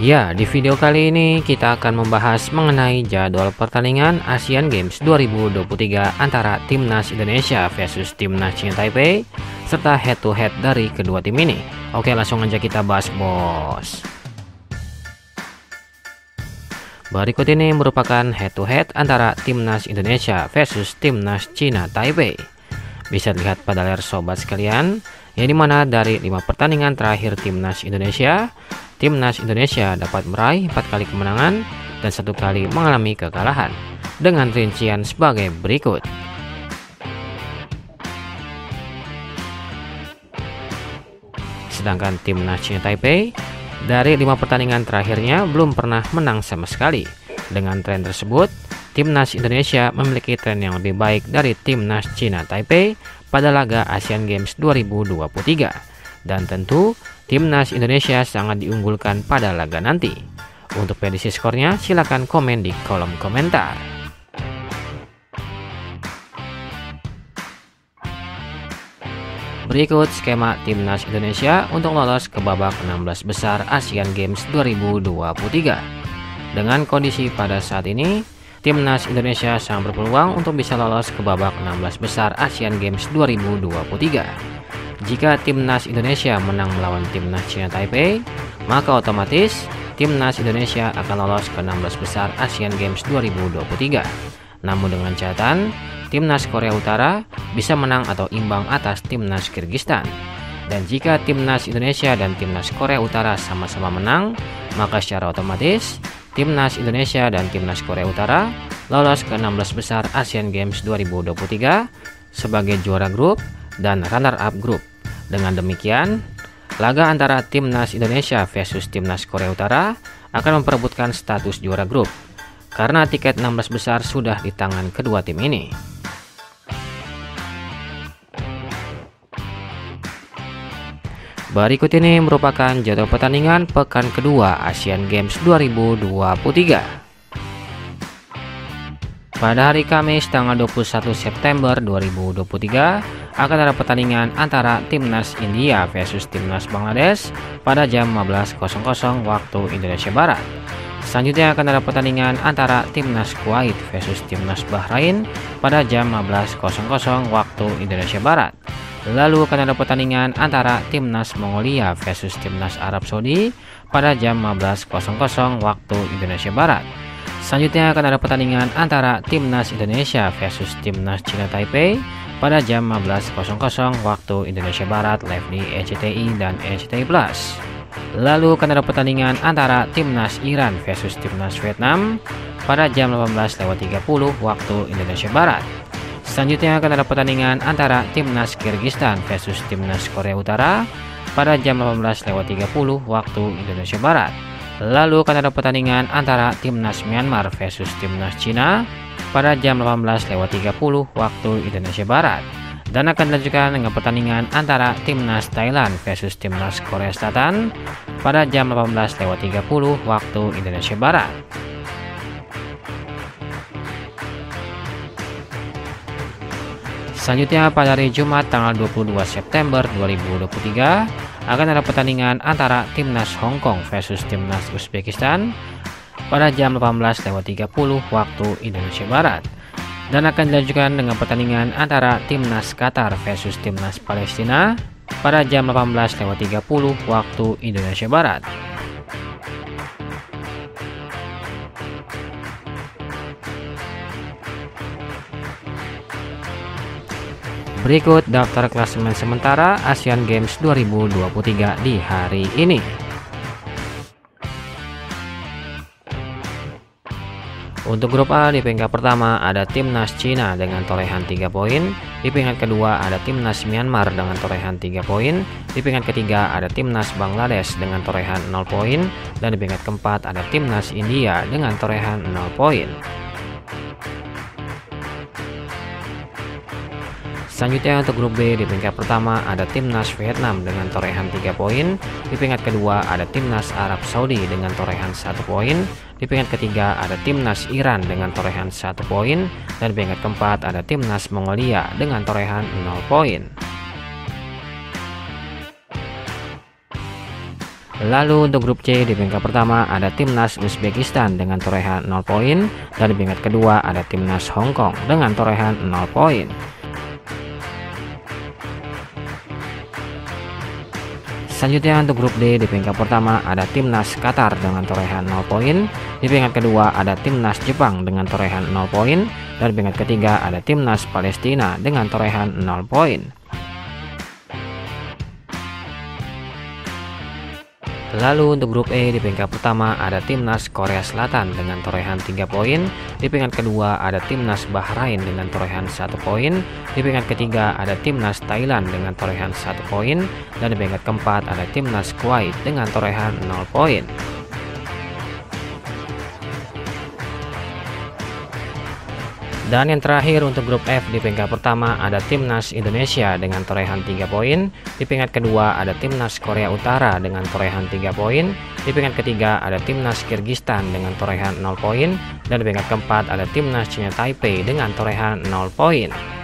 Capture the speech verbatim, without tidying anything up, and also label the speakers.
Speaker 1: Ya, di video kali ini kita akan membahas mengenai jadwal pertandingan Asian Games dua ribu dua puluh tiga antara Timnas Indonesia versus Timnas China Taipei, serta head to head dari kedua tim ini. Oke, langsung aja kita bahas, bos. Berikut ini merupakan head to head antara Timnas Indonesia versus Timnas China Taipei. Bisa dilihat pada layar sobat sekalian, yang dimana dari lima pertandingan terakhir Timnas Indonesia, Timnas Indonesia dapat meraih empat kali kemenangan dan satu kali mengalami kekalahan, dengan rincian sebagai berikut. Sedangkan Timnas China Taipei dari lima pertandingan terakhirnya belum pernah menang sama sekali. Dengan tren tersebut, Timnas Indonesia memiliki tren yang lebih baik dari Timnas China Taipei pada laga Asian Games dua ribu dua puluh tiga. Dan tentu, Timnas Indonesia sangat diunggulkan pada laga nanti. Untuk prediksi skornya, silakan komen di kolom komentar. Berikut skema Timnas Indonesia untuk lolos ke babak enam belas besar Asian Games dua ribu dua puluh tiga. Dengan kondisi pada saat ini, Timnas Indonesia sangat berpeluang untuk bisa lolos ke babak enam belas besar Asian Games dua ribu dua puluh tiga. Jika Timnas Indonesia menang melawan Timnas China Taipei, maka otomatis Timnas Indonesia akan lolos ke enam belas besar Asian Games dua ribu dua puluh tiga. Namun dengan catatan, Timnas Korea Utara bisa menang atau imbang atas Timnas Kyrgyzstan. Dan jika Timnas Indonesia dan Timnas Korea Utara sama-sama menang, maka secara otomatis Timnas Indonesia dan Timnas Korea Utara lolos ke enam belas besar Asian Games dua ribu dua puluh tiga sebagai juara grup dan runner-up grup. Dengan demikian, laga antara Timnas Indonesia versus Timnas Korea Utara akan memperebutkan status juara grup, karena tiket enam belas besar sudah di tangan kedua tim ini. Berikut ini merupakan jadwal pertandingan pekan kedua Asian Games dua ribu dua puluh tiga. Pada hari Kamis tanggal dua puluh satu September dua ribu dua puluh tiga akan ada pertandingan antara Timnas India versus Timnas Bangladesh pada jam lima belas waktu Indonesia Barat. Selanjutnya akan ada pertandingan antara Timnas Kuwait versus Timnas Bahrain pada jam lima belas waktu Indonesia Barat. Lalu akan ada pertandingan antara Timnas Mongolia versus Timnas Arab Saudi pada jam lima belas waktu Indonesia Barat. Selanjutnya akan ada pertandingan antara Timnas Indonesia versus Timnas China Taipei pada jam lima belas waktu Indonesia Barat live di R C T I dan R C T I Plus. Lalu akan ada pertandingan antara Timnas Iran versus Timnas Vietnam pada jam delapan belas tiga puluh waktu Indonesia Barat. Selanjutnya akan ada pertandingan antara Timnas Kyrgyzstan versus Timnas Korea Utara pada jam delapan belas tiga puluh waktu Indonesia Barat. Lalu akan ada pertandingan antara Timnas Myanmar versus Timnas Cina pada jam delapan belas tiga puluh waktu Indonesia Barat. Dan akan dilanjutkan dengan pertandingan antara Timnas Thailand versus Timnas Korea Selatan pada jam delapan belas tiga puluh waktu Indonesia Barat. Selanjutnya pada hari Jumat tanggal dua puluh dua September dua ribu dua puluh tiga akan ada pertandingan antara Timnas Hong Kong versus Timnas Uzbekistan pada jam delapan belas tiga puluh waktu Indonesia Barat. Dan akan dilanjutkan dengan pertandingan antara Timnas Qatar versus Timnas Palestina pada jam delapan belas tiga puluh waktu Indonesia Barat. Berikut daftar klasemen sementara Asian Games dua ribu dua puluh tiga di hari ini. Untuk grup A, di peringkat pertama ada Timnas Cina dengan torehan tiga poin, di peringkat kedua ada Timnas Myanmar dengan torehan tiga poin, di peringkat ketiga ada Timnas Bangladesh dengan torehan nol poin, dan di peringkat keempat ada Timnas India dengan torehan nol poin. Selanjutnya untuk grup B, di peringkat pertama ada Timnas Vietnam dengan torehan tiga poin, di peringkat kedua ada Timnas Arab Saudi dengan torehan satu poin, di peringkat ketiga ada Timnas Iran dengan torehan satu poin, dan di peringkat keempat ada Timnas Mongolia dengan torehan nol poin. Lalu untuk grup C di peringkat pertama ada timnas Uzbekistan dengan torehan nol poin, dan di peringkat kedua ada timnas Hong Kong dengan torehan nol poin. Selanjutnya untuk grup D di peringkat pertama ada timnas Qatar dengan torehan nol poin, di peringkat kedua ada timnas Jepang dengan torehan nol poin, dan di peringkat ketiga ada timnas Palestina dengan torehan nol poin. Lalu untuk grup E di peringkat pertama ada timnas Korea Selatan dengan torehan tiga poin, di peringkat kedua ada timnas Bahrain dengan torehan satu poin, di peringkat ketiga ada timnas Thailand dengan torehan satu poin, dan di peringkat keempat ada timnas Kuwait dengan torehan nol poin. Dan yang terakhir untuk grup F di peringkat pertama ada timnas Indonesia dengan torehan tiga poin, di peringkat kedua ada timnas Korea Utara dengan torehan tiga poin, di peringkat ketiga ada timnas Kirgistan dengan torehan nol poin, dan di peringkat keempat ada timnas China Taipei dengan torehan nol poin.